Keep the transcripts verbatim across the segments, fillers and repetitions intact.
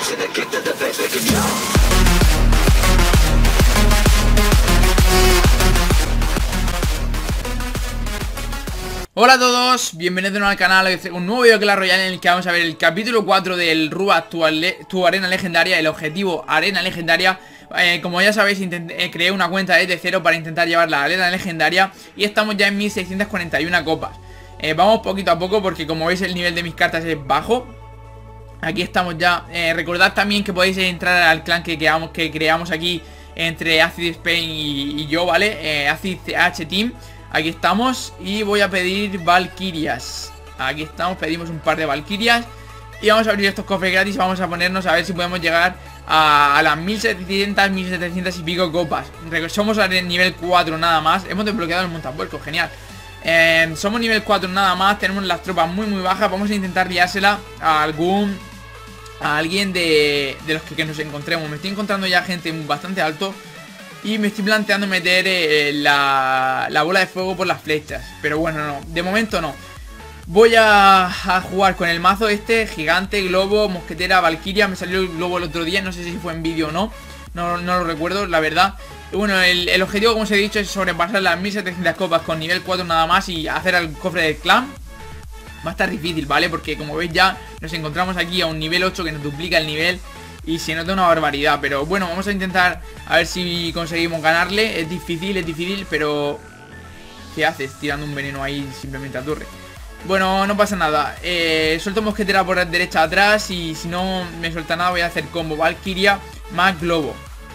Hola a todos, bienvenidos de nuevo al canal. Hoy un nuevo video de Clash Royale en el que vamos a ver el capítulo cuatro del Rubat, tu, tu arena legendaria, el objetivo arena legendaria. eh, Como ya sabéis, eh, creé una cuenta desde cero para intentar llevar la arena legendaria y estamos ya en mil seiscientas cuarenta y una copas. eh, Vamos poquito a poco porque como veis el nivel de mis cartas es bajo. Aquí estamos ya, eh, recordad también que podéis entrar al clan que creamos, que creamos aquí entre Acid Spain y, y yo, ¿vale? Eh, Acid H Team. Aquí estamos y voy a pedir Valkyrias. Aquí estamos, pedimos un par de Valkyrias y vamos a abrir estos cofres gratis. Vamos a ponernos a ver si podemos llegar a, a las mil setecientas, mil setecientas y pico copas. Somos al nivel cuatro nada más. Hemos desbloqueado el montapuerco, genial. eh, Somos nivel cuatro nada más. Tenemos las tropas muy muy bajas. Vamos a intentar liársela a algún A alguien de, de los que, que nos encontremos. Me estoy encontrando ya gente bastante alto y me estoy planteando meter eh, la, la bola de fuego por las flechas. Pero bueno, no, de momento no. Voy a, a jugar con el mazo este, gigante, globo, mosquetera, valquiria. Me salió el globo el otro día, no sé si fue en vídeo o no. No, no lo recuerdo, la verdad. Y bueno, el, el objetivo, como os he dicho, es sobrepasar las mil setecientas copas con nivel cuatro nada más y hacer el cofre del clan. Va a estar difícil, ¿vale? Porque como veis ya nos encontramos aquí a un nivel ocho que nos duplica el nivel y se nota una barbaridad. Pero bueno, vamos a intentar a ver si conseguimos ganarle. Es difícil, es difícil, pero ¿qué haces tirando un veneno ahí simplemente a torre? Bueno, no pasa nada. eh, Suelto mosquetera por la derecha atrás y si no me suelta nada voy a hacer combo Valkyria más globo.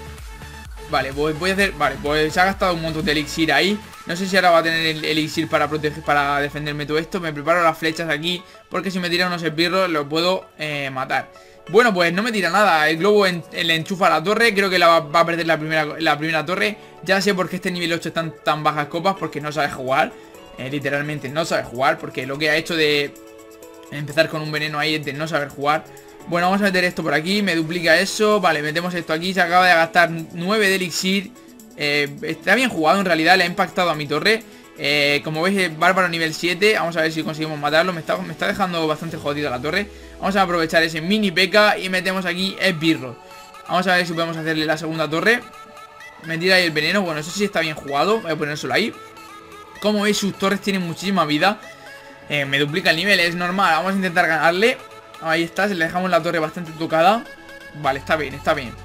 Vale, voy, voy a hacer... Vale, pues se ha gastado un montón de elixir ahí. No sé si ahora va a tener el elixir para proteger, para defenderme todo esto. Me preparo las flechas aquí porque si me tiran unos esbirros lo puedo eh, matar. Bueno, pues no me tira nada. El globo en, le enchufa a la torre. Creo que la va, va a perder la primera, la primera torre. Ya sé por qué este nivel ocho están tan bajas copas. Porque no sabe jugar. eh, Literalmente no sabe jugar. Porque lo que ha hecho de empezar con un veneno ahí es de no saber jugar. Bueno, vamos a meter esto por aquí. Me duplica eso. Vale, metemos esto aquí. Se acaba de gastar nueve de elixir. Eh, está bien jugado en realidad, le ha impactado a mi torre. eh, Como veis es bárbaro nivel siete. Vamos a ver si conseguimos matarlo. Me está, me está dejando bastante jodida la torre. Vamos a aprovechar ese mini P K y metemos aquí esbirro. Vamos a ver si podemos hacerle la segunda torre. Me tira ahí el veneno. Bueno, eso sí está bien jugado. Voy a ponérselo ahí. Como veis sus torres tienen muchísima vida. eh, Me duplica el nivel, es normal. Vamos a intentar ganarle. Ahí está, se le dejamos la torre bastante tocada. Vale, está bien, está bien.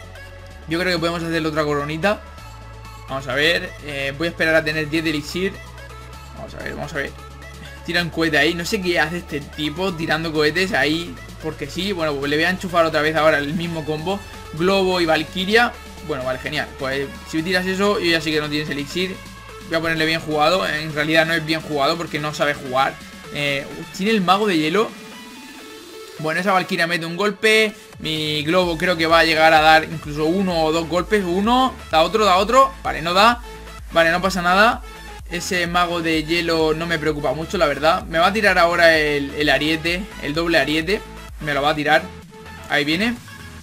Yo creo que podemos hacerle otra coronita. Vamos a ver, eh, voy a esperar a tener diez de elixir. Vamos a ver, vamos a ver. Tira un cohete ahí, no sé qué hace este tipo tirando cohetes ahí porque sí. Bueno, pues le voy a enchufar otra vez ahora el mismo combo, globo y valquiria. Bueno, vale, genial. Pues si tiras eso, yo ya sé que no tienes elixir. Voy a ponerle bien jugado. En realidad no es bien jugado porque no sabe jugar. eh, Tiene el mago de hielo. Bueno, esa valquiria mete un golpe. Mi globo creo que va a llegar a dar incluso uno o dos golpes. Uno, da otro, da otro. Vale, no da. Vale, no pasa nada. Ese mago de hielo no me preocupa mucho, la verdad. Me va a tirar ahora el, el ariete. El doble ariete. Me lo va a tirar. Ahí viene.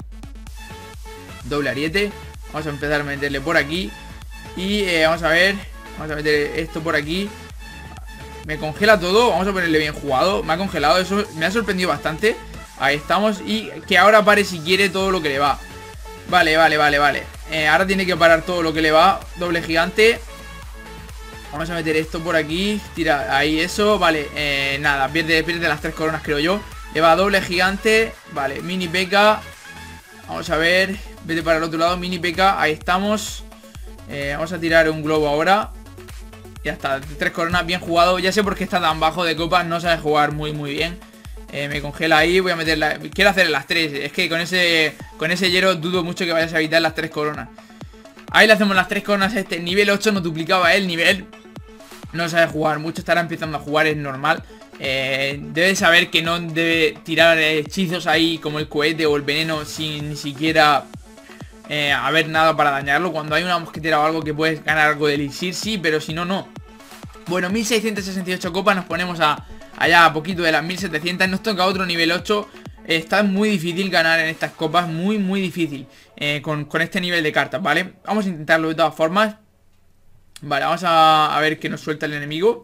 Doble ariete. Vamos a empezar a meterle por aquí. Y eh, vamos a ver. Vamos a meter esto por aquí. Me congela todo, vamos a ponerle bien jugado. Me ha congelado, eso me ha sorprendido bastante. Ahí estamos, y que ahora pare si quiere todo lo que le va. Vale, vale, vale, vale eh, Ahora tiene que parar todo lo que le va. Doble gigante. Vamos a meter esto por aquí. Tira ahí eso, vale, eh, nada, pierde, pierde las tres coronas creo yo. Le va doble gigante, vale, mini P K. Vamos a ver, vete para el otro lado, mini P K, ahí estamos. eh, Vamos a tirar un globo ahora. Ya está, tres coronas, bien jugado. Ya sé por qué está tan bajo de copas, no sabe jugar muy muy bien. eh, Me congela ahí, voy a meterla. Quiero hacer las tres, es que con ese Con ese hielo dudo mucho que vayas a evitar las tres coronas. Ahí le hacemos las tres coronas a este. Nivel ocho nos duplicaba el nivel. No sabe jugar mucho, estará empezando a jugar, es normal. eh, Debe saber que no debe tirar hechizos ahí como el cohete o el veneno sin ni siquiera Eh, haber nada para dañarlo. Cuando hay una mosquetera o algo que puedes ganar algo de elixir, sí, pero si no, no. Bueno, mil seiscientas sesenta y ocho copas. Nos ponemos a allá a poquito de las mil setecientas. Nos toca otro nivel ocho. eh, Está muy difícil ganar en estas copas. Muy, muy difícil eh, con, con este nivel de cartas, ¿vale? Vamos a intentarlo de todas formas. Vale, vamos a, a ver qué nos suelta el enemigo.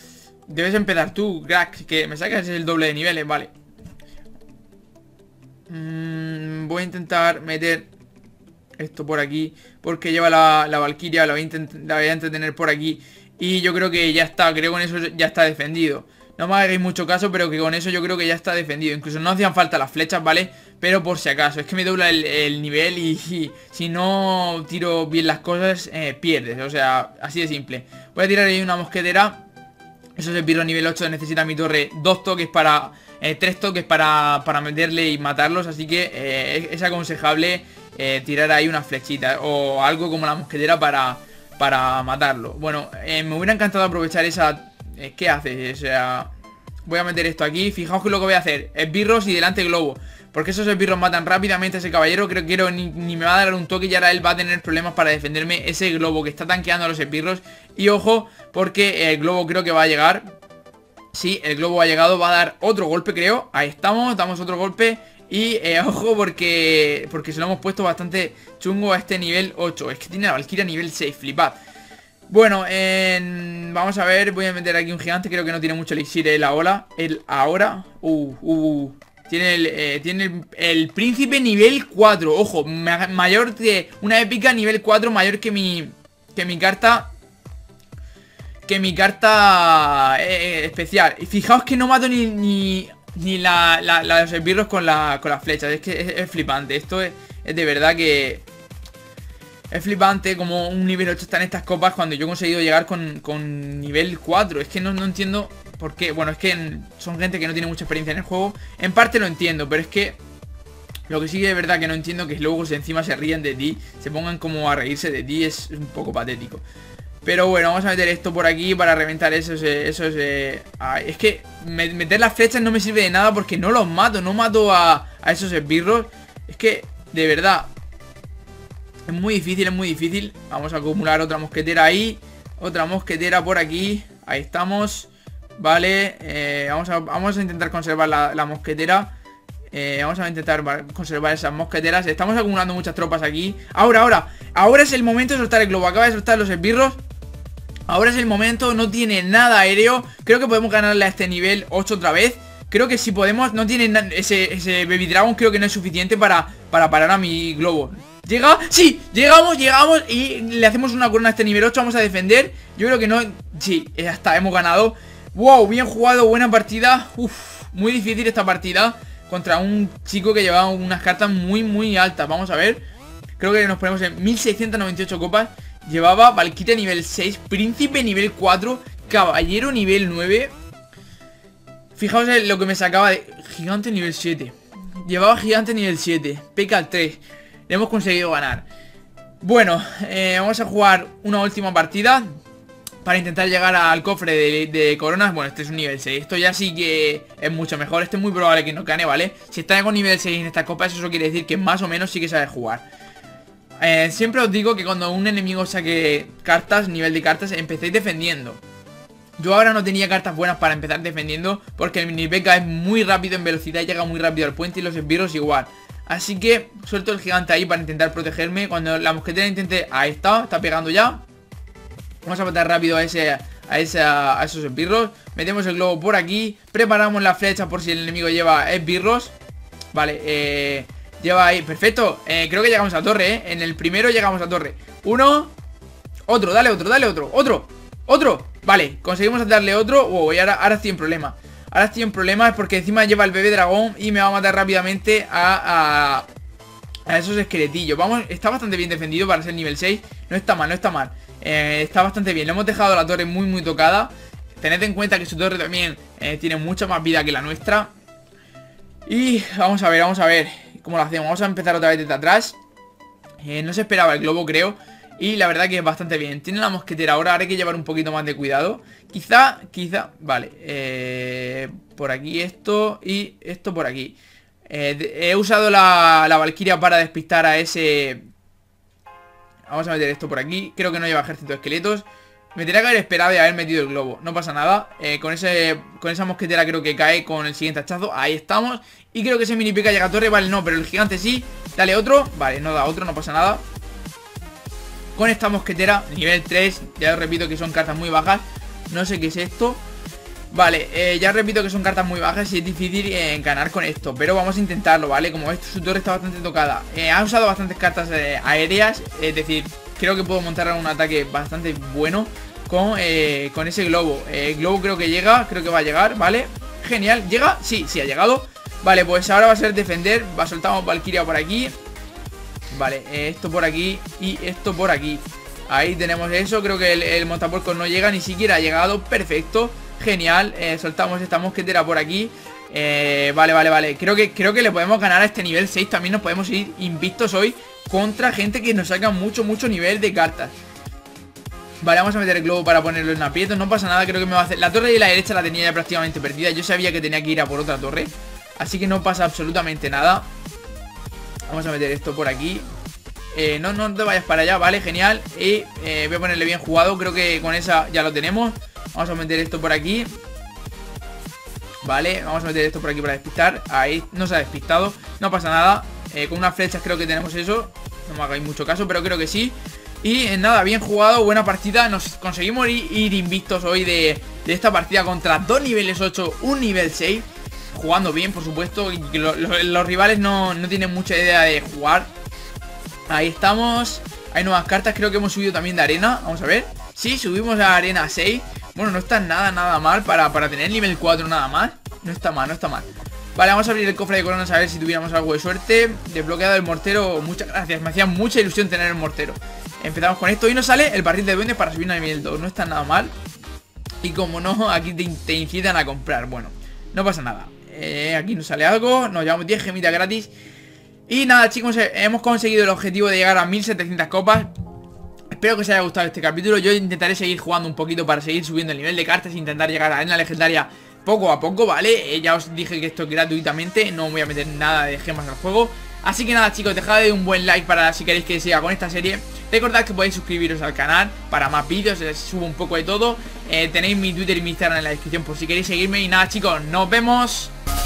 Debes empezar tú, crack, que me sacas el doble de niveles, vale. mmm, voy a intentar meter esto por aquí, porque lleva la, la Valkyria. La voy, a la voy a entretener por aquí. Y yo creo que ya está, creo que con eso ya está defendido. No me hagáis mucho caso, pero que con eso yo creo que ya está defendido. Incluso no hacían falta las flechas, ¿vale? Pero por si acaso, es que me dobla el, el nivel y, y si no tiro bien las cosas, eh, pierdes. O sea, así de simple. Voy a tirar ahí una mosquetera. Eso es el nivel ocho, necesita mi torre dos toques para... Eh, tres toques para, para meterle y matarlos. Así que eh, es aconsejable eh, tirar ahí una flechita o algo como la mosquetera para, para matarlo. Bueno, eh, me hubiera encantado aprovechar esa... Eh, ¿Qué hace? O sea... Voy a meter esto aquí. Fijaos que lo que voy a hacer, esbirros y delante globo, porque esos esbirros matan rápidamente a ese caballero. Creo que quiero ni, ni me va a dar un toque y ahora él va a tener problemas para defenderme ese globo que está tanqueando a los esbirros. Y ojo, porque el globo creo que va a llegar. Sí, el globo ha llegado, va a dar otro golpe creo. Ahí estamos, damos otro golpe. Y eh, ojo porque porque se lo hemos puesto bastante chungo a este nivel ocho. Es que tiene la Valkyria nivel seis, flipad. Bueno, en... vamos a ver, voy a meter aquí un gigante. Creo que no tiene mucho elixir el ahora. El ahora. Uh, uh, tiene el, eh, tiene el, el príncipe nivel cuatro. Ojo, ma mayor de una épica nivel cuatro, mayor que mi, que mi carta. Que mi carta eh, especial. Y fijaos que no mato ni, ni, ni la, la, la, los esbirros con, la, con las flechas. Es que es, es flipante. Esto es, es de verdad que... Es flipante como un nivel ocho está en estas copas cuando yo he conseguido llegar con, con nivel cuatro. Es que no, no entiendo por qué. Bueno, es que son gente que no tiene mucha experiencia en el juego. En parte lo entiendo, pero es que lo que sí que de verdad que no entiendo, que luego se encima se ríen de ti, se pongan como a reírse de ti, es un poco patético. Pero bueno, vamos a meter esto por aquí para reventar esos... esos eh, ah, es que meter las flechas no me sirve de nada porque no los mato. No mato a, a esos esbirros. Es que, de verdad... Es muy difícil, es muy difícil. Vamos a acumular otra mosquetera ahí. Otra mosquetera por aquí. Ahí estamos. Vale, eh, vamos, a, vamos a intentar conservar la, la mosquetera. eh, Vamos a intentar conservar esas mosqueteras. Estamos acumulando muchas tropas aquí. Ahora, ahora, ahora es el momento de soltar el globo. Acaba de soltar los esbirros. Ahora es el momento, no tiene nada aéreo. Creo que podemos ganarle a este nivel ocho otra vez. Creo que si podemos, no tiene ese, ese Baby Dragon, creo que no es suficiente para, para parar a mi globo. ¿Llega? Sí, llegamos, llegamos y le hacemos una corona a este nivel ocho. Vamos a defender. Yo creo que no... Sí, ya está, hemos ganado. Wow, bien jugado, buena partida. Uf, muy difícil esta partida contra un chico que llevaba unas cartas muy, muy altas. Vamos a ver. Creo que nos ponemos en mil seiscientas noventa y ocho copas. Llevaba Valkyria nivel seis, Príncipe nivel cuatro, Caballero nivel nueve. Fijaos en lo que me sacaba de... Gigante nivel siete. Llevaba Gigante nivel siete, P K tres. Le hemos conseguido ganar. Bueno, eh, vamos a jugar una última partida para intentar llegar al cofre de, de coronas. Bueno, este es un nivel seis. Esto ya sí que es mucho mejor. Este es muy probable que nos gane, ¿vale? Si está con nivel seis en esta copa, eso quiere decir que más o menos sí que sabe jugar. eh, Siempre os digo que cuando un enemigo saque cartas, nivel de cartas, empecéis defendiendo. Yo ahora no tenía cartas buenas para empezar defendiendo, porque el mini P K es muy rápido en velocidad, llega muy rápido al puente y los esbirros igual. Así que suelto el gigante ahí para intentar protegerme. Cuando la mosquetera intente... Ahí está, está pegando ya. Vamos a matar rápido a ese a, ese, a esos esbirros. Metemos el globo por aquí. Preparamos la flecha por si el enemigo lleva esbirros. Vale, eh, lleva ahí, perfecto. eh, Creo que llegamos a torre, eh En el primero llegamos a torre. Uno. Otro, dale otro, dale otro. Otro, otro. Vale, conseguimos darle otro. Wow, y ahora, ahora estoy en problemas. Ahora estoy en problemas porque encima lleva el bebé dragón y me va a matar rápidamente a, a, a esos esqueletillos. Vamos, está bastante bien defendido para ser nivel seis. No está mal, no está mal. eh, Está bastante bien, le hemos dejado la torre muy muy tocada. Tened en cuenta que su torre también eh, tiene mucha más vida que la nuestra. Y vamos a ver, vamos a ver cómo lo hacemos. Vamos a empezar otra vez desde atrás. eh, No se esperaba el globo, creo. Y la verdad que es bastante bien. Tiene la mosquetera ahora, ahora hay que llevar un poquito más de cuidado. Quizá, quizá, vale, eh, por aquí esto y esto por aquí. eh, de, He usado la, la Valkyria para despistar a ese... Vamos a meter esto por aquí. Creo que no lleva ejército de esqueletos. Me tendría que haber esperado y haber metido el globo. No pasa nada, eh, con, ese, con esa mosquetera creo que cae con el siguiente hachazo. Ahí estamos. Y creo que ese mini P K llega a torre. Vale, no, pero el gigante sí. Dale otro, vale, no da otro, no pasa nada. Con esta mosquetera, nivel tres, ya os repito que son cartas muy bajas. No sé qué es esto. Vale, eh, ya repito que son cartas muy bajas y es difícil eh, ganar con esto, pero vamos a intentarlo, ¿vale? Como ves, su torre está bastante tocada. eh, Ha usado bastantes cartas eh, aéreas, es decir, creo que puedo montar un ataque bastante bueno con, eh, con ese globo. eh, El globo creo que llega, creo que va a llegar, ¿vale? Genial, ¿llega? Sí, sí ha llegado. Vale, pues ahora va a ser defender. Va, soltamos Valkyria por aquí. Vale, eh, esto por aquí y esto por aquí. Ahí tenemos eso, creo que el, el montapuerco no llega, ni siquiera ha llegado. Perfecto, genial, eh, soltamos esta mosquetera por aquí. eh, Vale, vale, vale, creo que, creo que le podemos ganar a este nivel seis. También nos podemos ir invictos hoy contra gente que nos saca mucho, mucho nivel de cartas. Vale, vamos a meter el globo para ponerlo en aprietos. No pasa nada, creo que me va a hacer... La torre de la derecha la tenía ya prácticamente perdida. Yo sabía que tenía que ir a por otra torre, así que no pasa absolutamente nada. Vamos a meter esto por aquí. Eh, no, no te vayas para allá, vale, genial. Y eh, voy a ponerle bien jugado. Creo que con esa ya lo tenemos. Vamos a meter esto por aquí. Vale, vamos a meter esto por aquí para despistar. Ahí no se ha despistado, no pasa nada. eh, Con unas flechas creo que tenemos eso. No me hagáis mucho caso, pero creo que sí. Y eh, nada, bien jugado, buena partida. Nos conseguimos ir, ir invictos hoy de, de esta partida contra dos niveles ocho, un nivel seis. Jugando bien, por supuesto. Y lo, lo, los rivales no, no tienen mucha idea de jugar. Ahí estamos. Hay nuevas cartas, creo que hemos subido también de arena. Vamos a ver. Sí, subimos a arena seis. Bueno, no está nada, nada mal para, para tener nivel cuatro nada más. No está mal, no está mal. Vale, vamos a abrir el cofre de coronas a ver si tuviéramos algo de suerte. Desbloqueado el mortero, muchas gracias. Me hacía mucha ilusión tener el mortero. Empezamos con esto y nos sale el barril de duendes para subir a nivel dos. No está nada mal. Y como no, aquí te, te incitan a comprar. Bueno, no pasa nada. eh, Aquí nos sale algo. Nos llevamos diez gemitas gratis. Y nada, chicos, hemos conseguido el objetivo de llegar a mil setecientas copas. Espero que os haya gustado este capítulo. Yo intentaré seguir jugando un poquito para seguir subiendo el nivel de cartas e intentar llegar a la arena legendaria poco a poco, ¿vale? Eh, ya os dije que esto es gratuitamente, no voy a meter nada de gemas al juego. Así que nada, chicos, dejad un buen like para si queréis que siga con esta serie. Recordad que podéis suscribiros al canal para más vídeos, les subo un poco de todo. eh, Tenéis mi Twitter y mi Instagram en la descripción por si queréis seguirme. Y nada, chicos, nos vemos.